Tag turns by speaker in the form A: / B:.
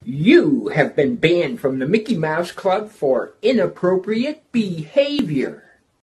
A: You have been banned from the Mickey Mouse Club for inappropriate behavior.